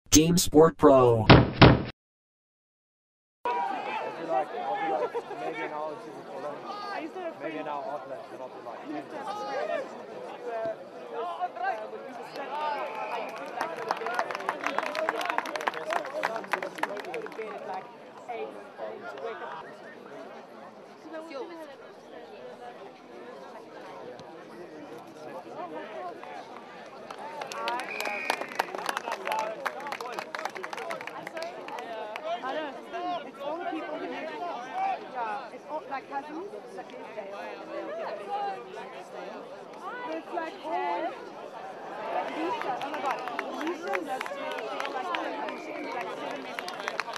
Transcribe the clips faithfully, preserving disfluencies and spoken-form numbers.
Team Sport Pro. Maybe now outlet, but not like. I know. It's all the people who make it. Yeah, it's all like cousins, like these days. But it's like all like Lisa. Oh my god, Lisa loves to like she can be like seven messages.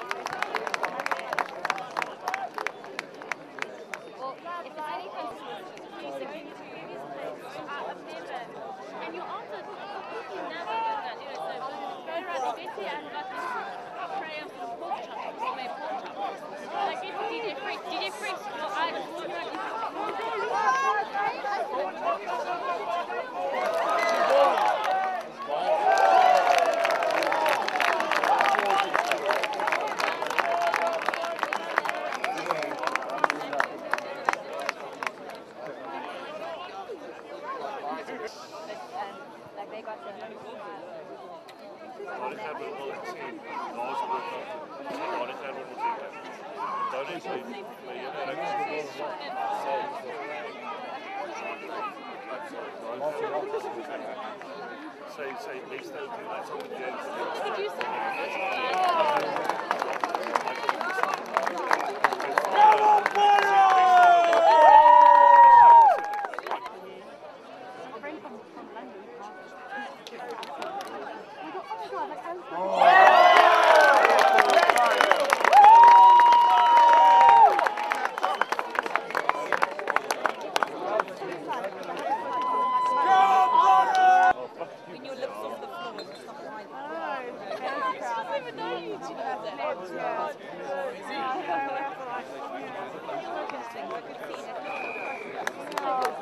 Well, if there's any questions, please send me to previous places. I've never, and you answered, you've never done that, you know, so go around Betty and got this tray of pork chops, homemade pork chops. Like, give D J Freak, D J Freak, well, I was talking about like they got the Say, say, at least they'll do that on the Jones. Could you say Oh,